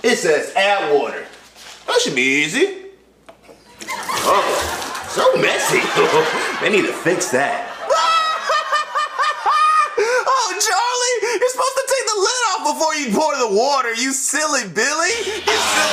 It says add water. That should be easy. Oh, so messy. They need to fix that. Oh, Charlie, you're supposed to take the lid off before you pour the water, you silly Billy. You silly